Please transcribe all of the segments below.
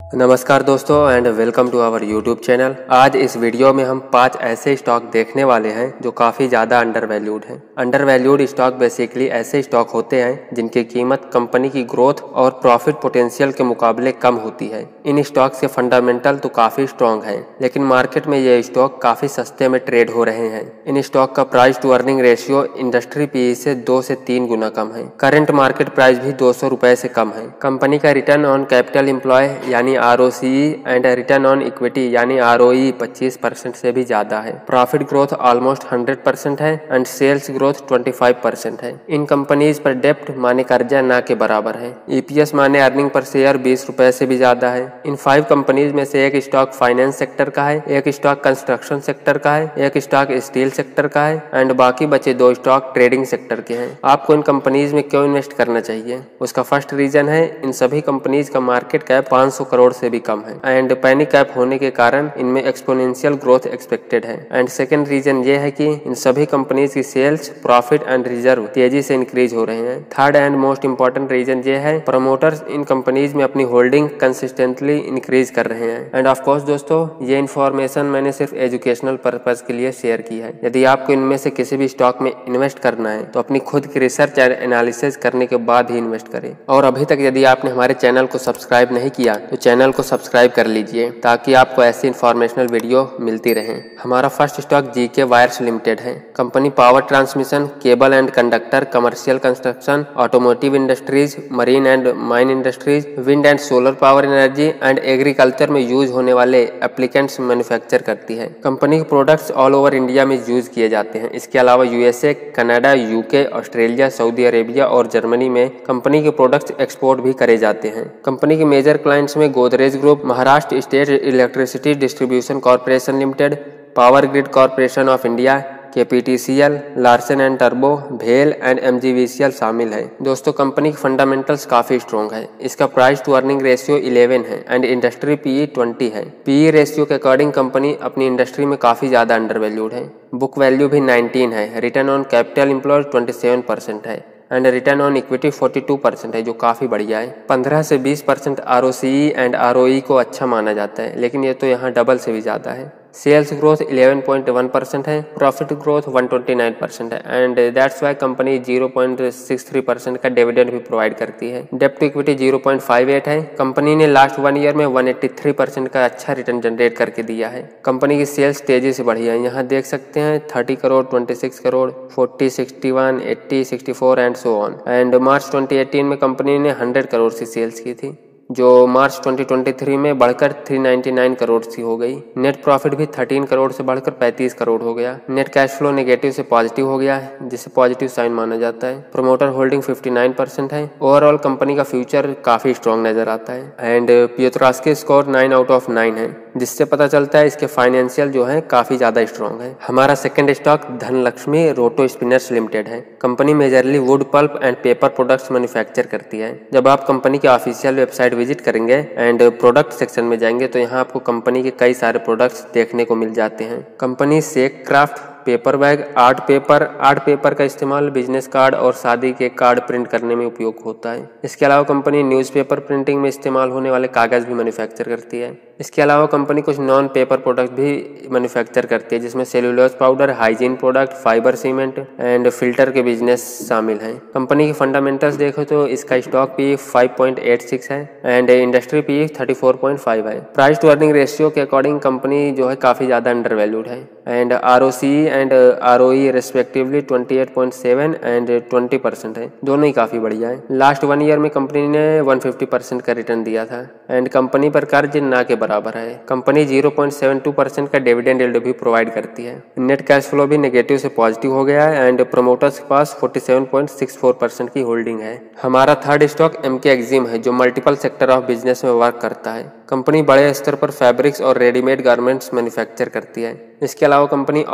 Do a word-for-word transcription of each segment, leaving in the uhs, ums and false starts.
नमस्कार दोस्तों and welcome to our YouTube channel. आज इस वीडियो में हम पांच ऐसे स्टॉक देखने वाले हैं जो काफ़ी ज़्यादा अंडर वैल्यूड हैं। अंडर वैल्यूड स्टॉक बेसिकली ऐसे स्टॉक होते हैं जिनकी कीमत कंपनी की ग्रोथ और प्रॉफिट पोटेंशियल के मुकाबले कम होती है। इन स्टॉक्स के फंडामेंटल तो काफ़ी स्ट्रॉन्ग हैं, लेकिन मार्केट में ये स्टॉक काफ़ी सस्ते में ट्रेड हो रहे हैं। इन स्टॉक का price to earning ratio industry PE से दो से तीन गुना कम है। करंट मार्केट प्राइस भी दो सौ रुपए से कम है। कंपनी का रिटर्न ऑन कैपिटल एम्प्लॉय यानी R O C and return on equity यानी आर ओ ई पच्चीस परसेंट से भी ज्यादा है। Profit growth almost hundred percent है and sales growth twenty five percent है। इन कंपनीज पर डेप्ट माने कर्जा ना के बराबर है। ई पी एस माने अर्निंग पर शेयर बीस रुपए से भी ज्यादा है। इन फाइव कंपनीज में से एक स्टॉक फाइनेंस सेक्टर का है, एक स्टॉक कंस्ट्रक्शन सेक्टर का है, एक स्टॉक स्टील सेक्टर का है एंड बाकी बचे दो स्टॉक ट्रेडिंग सेक्टर के हैं। आपको इन कंपनीज में क्यों इन्वेस्ट करना चाहिए? उसका फर्स्ट रीजन है इन सभी कंपनीज का मार्केट कैप पाँच सौ करोड़ से भी कम है एंड पैनी कैप होने के कारण इनमें एक्सपोनेंशियल ग्रोथ एक्सपेक्टेड है। एंड सेकंड रीजन ये है कि इन सभी कंपनीज की सेल्स, प्रॉफिट एंड रिजर्व तेजी से इंक्रीज हो रहे हैं। Third and most important reason ये है प्रमोटर्स इन कंपनीज में अपनी होल्डिंग कंसिस्टेंटली इंक्रीज कर रहे हैं। एंड ऑफ कोर्स दोस्तों, ये इन्फॉर्मेशन मैंने सिर्फ एजुकेशनल पर्पज के लिए शेयर की है। यदि आपको इनमें से किसी भी स्टॉक में इन्वेस्ट करना है तो अपनी खुद की रिसर्च एंड एनालिसिस करने के बाद ही इन्वेस्ट करें। और अभी तक यदि आपने हमारे चैनल को सब्सक्राइब नहीं किया तो चैनल को सब्सक्राइब कर लीजिए ताकि आपको ऐसी इन्फॉर्मेशनल वीडियो मिलती रहे। हमारा first stock G K wires limited है। Company power transmission, cable and conductor, commercial construction, automotive industries, marine and mine industries, wind and solar power energy and agriculture में यूज होने वाले एप्लीकेंट्स मैन्युफैक्चर करती है। Company के products all over India में use किए जाते हैं। इसके अलावा USA, Canada, UK, Australia, Saudi Arabia और जर्मनी में कंपनी के प्रोडक्ट्स एक्सपोर्ट भी करे जाते हैं। कंपनी के मेजर क्लाइंट्स में Godrej group, Maharashtra state electricity distribution corporation limited, power grid corporation of India, के P T C L, Larsen and turbo, भेल and M G we C L शामिल है। दोस्तों, कंपनी की फंडामेंटल्स काफी स्ट्रॉन्ग है। इसका price to earning ratio eleven है एंड इंडस्ट्री पीई ट्वेंटी है। पीई रेशियो के अकॉर्डिंग कंपनी अपनी इंडस्ट्री में काफी ज्यादा अंडर वैल्यूड है। बुक वैल्यू भी नाइनटीन है। Return on capital employed twenty seven percent है and return on equity forty two percent है, जो काफ़ी बढ़िया है। पंद्रह से बीस percent R O C and R O E को अच्छा माना जाता है, लेकिन ये तो यहाँ डबल से भी ज़्यादा है। Sales growth eleven point one percent है, profit growth one twenty nine percent है and that's why company zero point six three percent का डिविडेंड भी प्रोवाइड करती है। डेप्ट to equity zero point five eight है। कंपनी ने लास्ट वन ईयर में वन एटी थ्री परसेंट का अच्छा रिटर्न जनरेट करके दिया है। कंपनी की सेल्स तेजी से बढ़ी है। यहाँ देख सकते हैं thirty crore, twenty six crore, forty, sixty one, eighty, sixty four and so on. And March twenty eighteen में कंपनी ने हंड्रेड करोड़ की सेल्स की थी, जो मार्च ट्वेंटी ट्वेंटी थ्री में बढ़कर थ्री नाइंटी नाइन करोड़ सी हो गई। नेट प्रॉफिट भी थर्टीन करोड़ से बढ़कर पैंतीस करोड़ हो गया। नेट कैश फ्लो नेगेटिव से पॉजिटिव हो गया है, जिसे पॉजिटिव साइन माना जाता है। Promoter holding fifty nine percent है। ओवरऑल कंपनी का फ्यूचर काफी स्ट्रॉन्ग नजर आता है and Piotroski score nine out of nine है, जिससे पता चलता है इसके फाइनेंशियल जो है काफी ज्यादा स्ट्रॉन्ग है। हमारा second stock Dhanlaxmi roto spinners limited है। Company majorly wood pulp and paper products manufacture करती है। जब आप कंपनी के ऑफिशियल वेबसाइट विजिट करेंगे एंड प्रोडक्ट सेक्शन में जाएंगे तो यहाँ आपको कंपनी के कई सारे प्रोडक्ट्स देखने को मिल जाते हैं। Company sack kraft, paper bag, art paper art paper का इस्तेमाल बिजनेस कार्ड और शादी के कार्ड प्रिंट करने में उपयोग होता है। इसके अलावा कंपनी न्यूज़पेपर प्रिंटिंग में इस्तेमाल होने वाले कागज भी मैन्युफैक्चर करती है। इसके अलावा कंपनी कुछ नॉन पेपर प्रोडक्ट भी मैन्युफैक्चर करती है, जिसमें cellulose powder, hygiene product, fibre cement and filter के बिजनेस शामिल हैं। कंपनी की फंडामेंटल्स देखो तो इसका stock P five point eight six है and industry P thirty four point five है। प्राइस टू अर्निंग रेशियो के अकॉर्डिंग कंपनी जो है काफी ज्यादा अंडर वैल्यूड है and R O C and R O E respectively twenty eight point seven and twenty percent है। दोनों ही काफी बढ़िया है। लास्ट वन ईयर में कंपनी ने वन फिफ्टी परसेंट का रिटर्न दिया था एंड कंपनी पर कर्ज ना के बराबर है। Company zero point seven two percent का डिविडेंड यील्ड भी प्रोवाइड करती है। नेट कैश फ्लो भी नेगेटिव से पॉजिटिव हो गया है एंड प्रोमोटर्स के पास forty seven point six four percent की होल्डिंग है। हमारा third stock M K Exim है, जो मल्टीपल सेक्टर ऑफ बिजनेस में वर्क करता है। कंपनी बड़े स्तर पर फैब्रिक्स और रेडीमेड गारमेंट्स मैन्युफैक्चर करती है। इसके अलावा कंपनी ऑल ओवर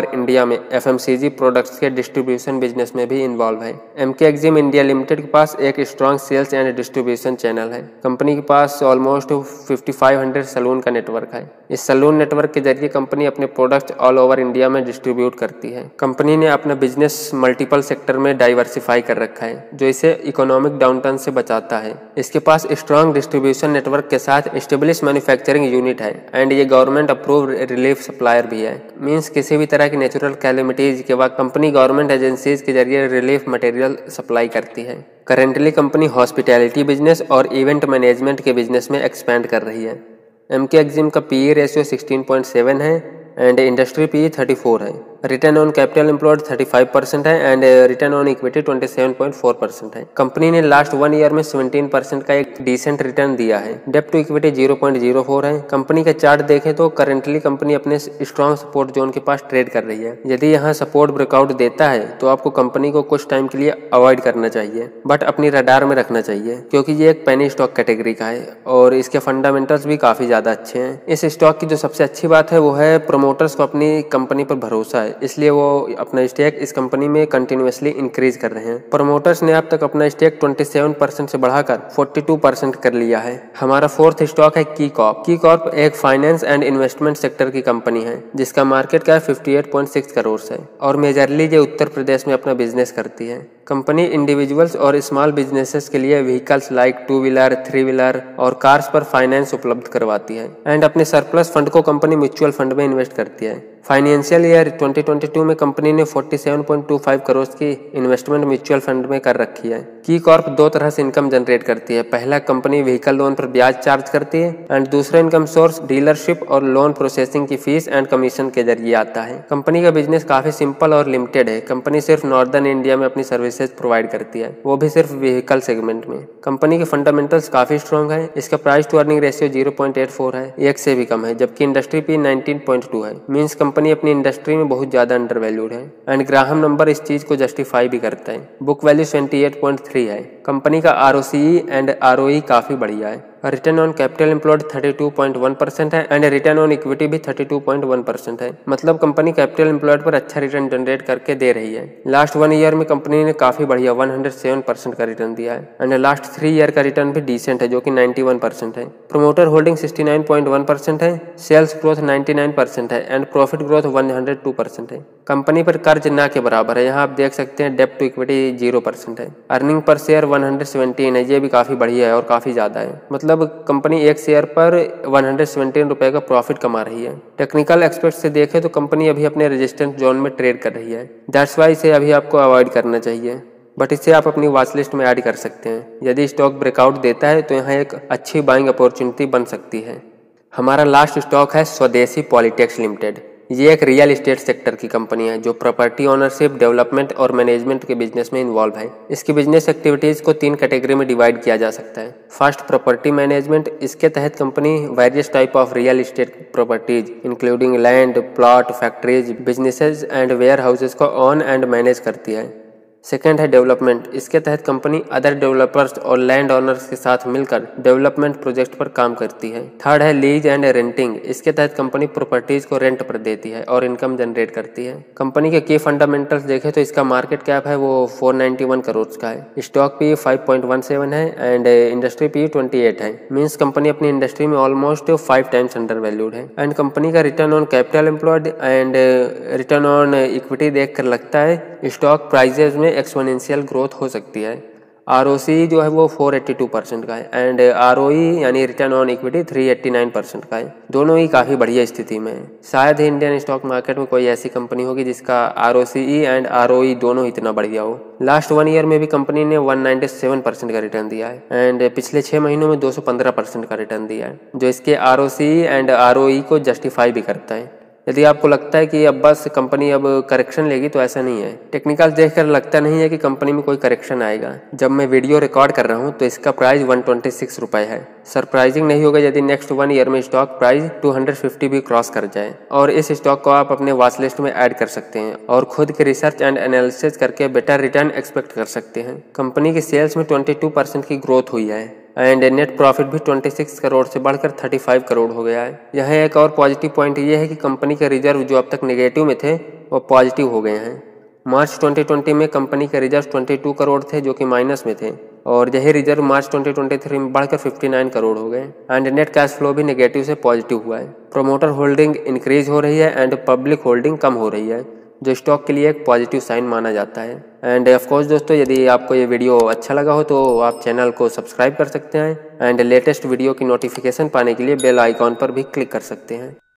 इंडिया में एफएमसीजी प्रोडक्ट्स के डिस्ट्रीब्यूशन बिजनेस में भी इन्वॉल्व है। एमके एक्जिम इंडिया लिमिटेड के पास एक strong sales and distribution channel है। कंपनी के पास ऑलमोस्ट पचपन सौ सैलून का नेटवर्क है। इस सैलून नेटवर्क के जरिए कंपनी अपने प्रोडक्ट्स ऑल ओवर इंडिया में डिस्ट्रीब्यूट करती है। कंपनी ने अपना बिजनेस मल्टीपल सेक्टर में डाइवर्सिफाई कर रखा है, जो इसे इकोनॉमिक डाउनटर्न से बचाता है। इसके पास स्ट्रॉन्ग डिस्ट्रीब्यूशन नेटवर्क के साथ एस्टेब्लिश मैन्युफैक्चरिंग यूनिट है एंड ये गवर्नमेंट अप्रूव्ड रिलीफ सप्लायर भी है। मींस किसी भी तरह की नेचुरल कैलेमिटीज के बाद कंपनी गवर्नमेंट एजेंसीज के जरिए रिलीफ मटेरियल सप्लाई करती है। करेंटली कंपनी हॉस्पिटैलिटी बिजनेस और इवेंट मैनेजमेंट के बिजनेस में एक्सपैंड कर रही है। एमके एक्जिम का पीई रेशियो सोलह पॉइंट सात है एंड इंडस्ट्री पीई चौंतीस है। रिटर्न ऑन कैपिटल एम्प्लॉयड पैंतीस परसेंट है एंड रिटर्न ऑन इक्विटी सत्ताईस पॉइंट चार परसेंट है। कंपनी ने लास्ट वन ईयर में सत्रह परसेंट का एक डिसेंट रिटर्न दिया है। डेब्ट to equity zero point zero four है। कंपनी का चार्ट देखें तो करेंटली कंपनी अपने स्ट्रॉन्ग सपोर्ट जोन के पास ट्रेड कर रही है। यदि यहाँ सपोर्ट ब्रेकआउट देता है तो आपको कंपनी को कुछ टाइम के लिए अवॉइड करना चाहिए, बट अपनी रडार में रखना चाहिए क्योंकि ये एक पेनी स्टॉक कैटेगरी का है और इसके फंडामेंटल्स भी काफी ज्यादा अच्छे हैं। इस स्टॉक की जो सबसे अच्छी बात है वो है प्रमोटर्स को अपनी कंपनी पर भरोसा है, इसलिए वो अपना स्टेक इस कंपनी में कंटिन्यूअसली इंक्रीज कर रहे हैं। प्रमोटर्स ने अब तक अपना स्टेक सत्ताईस परसेंट से बढ़ाकर बयालीस परसेंट कर लिया है। हमारा फोर्थ स्टॉक है की कॉर्प। की कॉर्प एक फाइनेंस एंड इन्वेस्टमेंट सेक्टर की कंपनी है जिसका मार्केट कैप अट्ठावन पॉइंट छह करोड़ है और मेजरली ये उत्तर प्रदेश में अपना बिजनेस करती है। कंपनी इंडिविजुअल्स और स्मॉल बिजनेसेस के लिए vehicles like two wheeler, three wheeler और कार्स पर फाइनेंस उपलब्ध करवाती है एंड अपने सरप्लस फंड को कंपनी म्यूचुअल फंड में इन्वेस्ट करती है। फाइनेंशियल ईयर दो हज़ार बाईस में कंपनी ने सैंतालीस पॉइंट दो पाँच करोड़ की इन्वेस्टमेंट म्यूचुअल फंड में कर रखी है। की कॉर्प दो तरह से इनकम जनरेट करती है। पहला, कंपनी व्हीकल लोन पर ब्याज चार्ज करती है एंड दूसरा इनकम सोर्स डीलरशिप और लोन प्रोसेसिंग की फीस एंड कमीशन के जरिए आता है। कंपनी का बिजनेस काफी सिंपल और लिमिटेड है। कंपनी सिर्फ नॉर्दर्न इंडिया में अपनी सर्विसेज प्रोवाइड करती है, वो भी सिर्फ व्हीकल सेगमेंट में। कंपनी के फंडामेंटल्स काफी स्ट्रॉन्ग है। इसका price to earning ratio zero point eight four है, एक से भी कम है, जबकि industry P nineteen point two है। मींस कंपनी अपनी इंडस्ट्री में बहुत ज्यादा अंडर वैल्यूड है एंड ग्राहम नंबर इस चीज को जस्टिफाई भी करता है। बुक वैल्यू अठहत्तर पॉइंट तीन है। कंपनी का आरओसीई एंड आरओई काफी बढ़िया है। रिटर्न ऑन कैपिटल एम्प्लॉयड बत्तीस पॉइंट एक परसेंट है एंड रिटर्न ऑन इक्विटी भी बत्तीस पॉइंट एक परसेंट है। मतलब कंपनी कैपिटल एम्प्लॉयड पर अच्छा रिटर्न जनरेट करके दे रही है। लास्ट वन ईयर में कंपनी ने काफी बढ़िया एक सौ सात परसेंट का रिटर्न दिया है एंड लास्ट थ्री ईयर का रिटर्न भी डिसेंट है जो कि इक्यानवे परसेंट है। प्रोमोटर होल्डिंग उनहत्तर पॉइंट एक परसेंट है। सेल्स ग्रोथ निन्यानवे परसेंट है एंड प्रॉफिट ग्रोथ एक सौ दो परसेंट है। कंपनी पर कर्ज ना के बराबर है। यहाँ आप देख सकते हैं डेब्ट टू इक्विटी जीरो परसेंट है। अर्निंग पर शेयर एक सौ सत्रह है, ये भी काफी बढ़िया है और काफी ज्यादा है। मतलब कंपनी एक शेयर पर एक सौ सत्रह रुपए का प्रॉफिट कमा रही है। टेक्निकल एक्सपर्ट से देखें तो कंपनी अभी अपने रेजिस्टेंस जोन में ट्रेड कर रही है, दैट्स वाई इसे अभी आपको अवॉइड करना चाहिए, बट इसे आप अपनी वॉच लिस्ट में ऐड कर सकते हैं। यदि स्टॉक ब्रेकआउट देता है तो यहाँ एक अच्छी बाइंग अपॉर्चुनिटी बन सकती है। हमारा लास्ट स्टॉक है स्वदेशी पॉलिटेक्स लिमिटेड। ये एक रियल एस्टेट सेक्टर की कंपनी है जो प्रॉपर्टी ओनरशिप, डेवलपमेंट और मैनेजमेंट के बिजनेस में इन्वॉल्व है। इसकी बिजनेस एक्टिविटीज को तीन कैटेगरी में डिवाइड किया जा सकता है। First, property management. इसके तहत company various type of real estate properties including land, plot, factories, businesses and warehouses को ऑन एंड मैनेज करती है। सेकेंड है डेवलपमेंट। इसके तहत कंपनी अदर डेवलपर्स और लैंड ओनर्स के साथ मिलकर डेवलपमेंट प्रोजेक्ट पर काम करती है। थर्ड है लीज एंड रेंटिंग। इसके तहत कंपनी प्रॉपर्टीज को रेंट पर देती है और इनकम जनरेट करती है। कंपनी के की फंडामेंटल्स देखें तो इसका मार्केट कैप है वो चार सौ इक्यानवे करोड़ का है। Stock P five point one seven है एंड इंडस्ट्री पी अट्ठाईस है। मींस कंपनी अपनी इंडस्ट्री में almost five times under valued है एंड कंपनी का return on capital employed and return on equity देख कर लगता है स्टॉक प्राइजेज में एक्सपोनेंशियल ग्रोथ हो सकती है। आरओसी जो है वो चार सौ बयासी परसेंट का है एंड आरओई यानी रिटर्न ऑन इक्विटी तीन सौ नवासी परसेंट का है। दोनों ही काफी बढ़िया स्थिति में है। शायद ही इंडियन स्टॉक मार्केट में कोई ऐसी कंपनी होगी जिसका आरओसीई एंड आरओई दोनों इतना बढ़िया हो। लास्ट वन ईयर में भी कंपनी ने एक सौ सत्तानवे परसेंट का रिटर्न दिया है एंड पिछले छह महीनों में दो सौ पंद्रह परसेंट का रिटर्न दिया है, जो इसके आरओसीई एंड आरओई को जस्टिफाई भी करता है। यदि आपको लगता है कि अब बस कंपनी अब करेक्शन लेगी तो ऐसा नहीं है। टेक्निकल देखकर लगता नहीं है कि कंपनी में कोई करेक्शन आएगा। जब मैं वीडियो रिकॉर्ड कर रहा हूं तो इसका प्राइस एक सौ छब्बीस रुपए है। सरप्राइजिंग नहीं होगा यदि नेक्स्ट वन ईयर में स्टॉक प्राइस दो सौ पचास भी क्रॉस कर जाए और इस स्टॉक को आप अपने वॉच लिस्ट में ऐड कर सकते हैं और खुद के रिसर्च एंड एनालिसिस करके बेटर रिटर्न एक्सपेक्ट कर सकते हैं। कंपनी की सेल्स में बाईस परसेंट की ग्रोथ हुई है एंड नेट प्रॉफिट भी छब्बीस करोड़ से बढ़कर पैंतीस करोड़ हो गया है। यह एक और पॉजिटिव पॉइंट ये है कि कंपनी के रिजर्व जो अब तक नेगेटिव में थे वो पॉजिटिव हो गए हैं। मार्च दो हज़ार बीस में कंपनी के रिजर्व बाईस करोड़ थे जो कि माइनस में थे और यही रिजर्व मार्च दो हज़ार तेईस में बढ़कर उनसठ करोड़ हो गए एंड नेट कैश फ्लो भी नेगेटिव से पॉजिटिव हुआ है। प्रोमोटर होल्डिंग इंक्रीज हो रही है एंड पब्लिक होल्डिंग कम हो रही है, जो स्टॉक के लिए एक पॉजिटिव साइन माना जाता है। एंड ऑफ कोर्स दोस्तों, यदि आपको ये वीडियो अच्छा लगा हो तो आप चैनल को सब्सक्राइब कर सकते हैं एंड लेटेस्ट वीडियो की नोटिफिकेशन पाने के लिए बेल आइकॉन पर भी क्लिक कर सकते हैं।